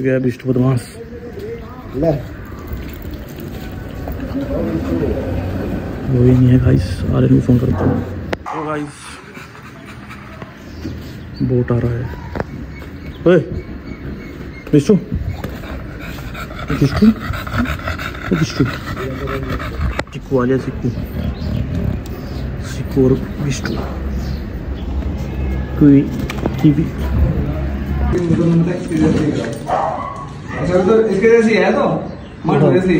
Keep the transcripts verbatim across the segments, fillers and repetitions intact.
चुके हैं बिष्टू बदमाश। वो ही नहीं है गाइस, आ रहे फोन करता हूँ। तो गाइस बोट आ रहा है। ओए बिष्टू बिष्टू बिष्टू चिक्कू आ गया, चिक्कू चिक्कू और बिष्टू कोई टीवी। अच्छा तो इसके जैसी है तो मत जैसी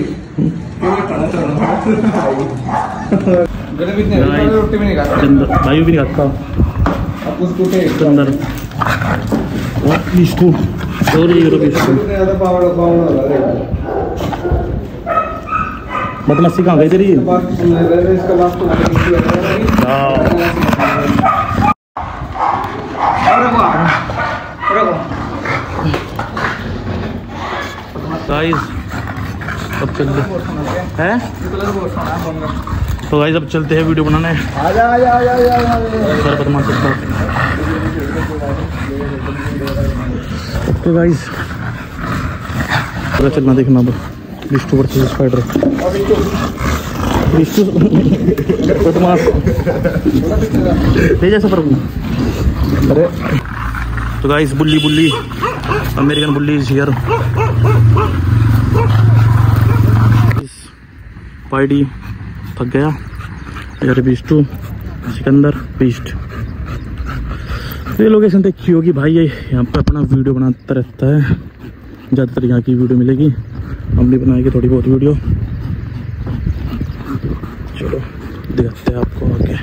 रोटी भी नहीं खाता भाई भी नहीं खाता अंदर। बिष्टू बदमाशी कहाँ गई तेरी? गाइस अब चलते हैं, तो गाइस अब चलते हैं वीडियो बनाने। आजा आजा आजा आजा बदमाश के साथ। तो गाइस पूरा चलना देखना अब बिष्टू वर्सेस स्पाइडर। बिष्टू बदमाश ले जा सफर। अरे तो guys bully bully American bully is here. Spidey थक गया, इधर बिष्टू, सिकंदर, बिस्ट। ये लोकेशन देखी होगी भाई, ये यहाँ पे अपना वीडियो बनाता रहता है, ज़्यादातर यहाँ की वीडियो मिलेगी। हम भी बनाएंगे थोड़ी बहुत वीडियो। चलो दिखाते हैं आपको आगे।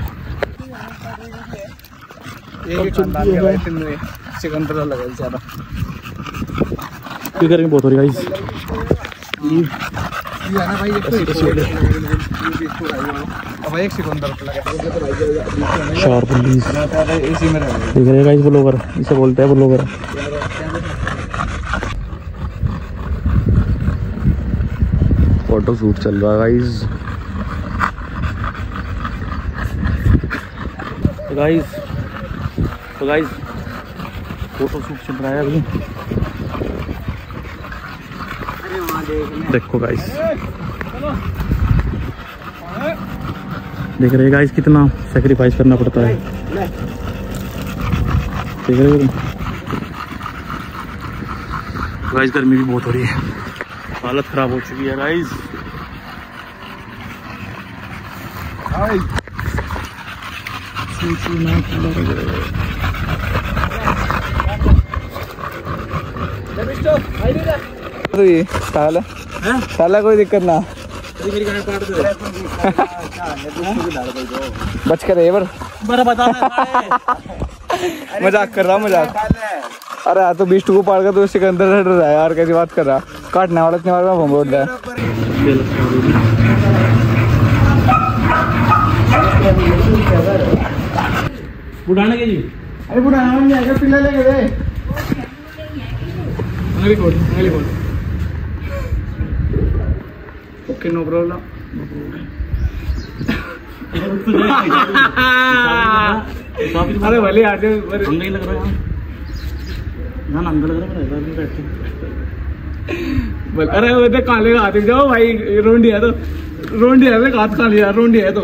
सिकंदर लगा ज़्यादा क्यों करेंगे, बहुत हो रही गाइस। एक सिकंदर शार्प पुलिस देख रहे गाइस, ब्लॉगर इसे बोलते हैं, ब्लॉगर। फोटो शूट चल रहा है गाइस। तो गाइस तो गाइस फोटो शूट चल रहा है अभी। देखो गाइस, देख रहे गाइस कितना सेक्रीफाइस करना पड़ता है। देख रहे हो गाइस, गर्मी भी बहुत हो रही है, हालत खराब हो चुकी है गाइस। साला साला कोई दिक्कत ना, बच कर रहे मजाक कर रहा मजाक। अरे यार तो बिष्टू को पाड़ कर तो सिकंदर हट रहा है यार, कैसी बात कर रहा, काटने वाला इतने वाला बम बोल रहा है। बुढ़ाने के जी, अरे बुढ़ाना नहीं आएगा, पिल्ला लेके दे। Okay no problem. अरे भले आ जाओ, नहीं लग रहा है ना, अंदर लग रहा है। अरे वो तो काले हाथ जाओ भाई, रोंडी है तो रोंडी है, हाथ खा लिया, रोंडी है तो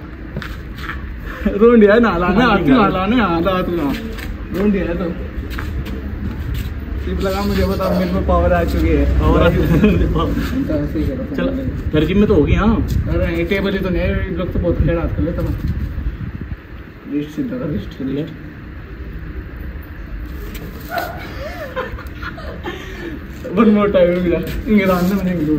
रोंडी है, नाला ना हाथ नाला ना हाथ हाथ ना रोंडी है तो लगा। मुझे बता मेरे में पावर आ चुकी है। चल घर जिम में तो होगी। हाँ अरे टेबल ही तो नहीं, लोग तो बहुत खेल हाथ कर लेते हैं। लिस्ट सीधा कर, लिस्ट कर लिया। वन मोर टाइम मिला इंग्लैंड में, मैंने इंग्लूड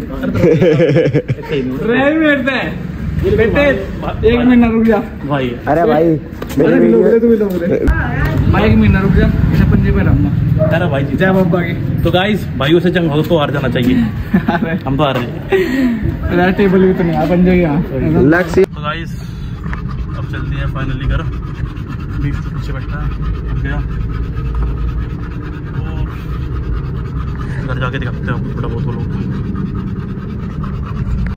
रह बैठता है बेटे, एक महीना रुक जा भाई। अरे भाई मेरे तू भी तो बोले भाई, एक महीना रुक जा, इसे पंजे में रहूंगा। अरे भाई जय बाबा की। तो गाइस भाइयों से जंग हो तो हार जाना चाहिए। हम तो हार रहे। टेबल भी तो नहीं आ पंजे यहाँ। तो गाइस अब चलते हैं फाइनली घर। बीफ तो पीछे बैठा है, गया और घर जाके दिखाते हैं थोड़ा बहुत वो लोग।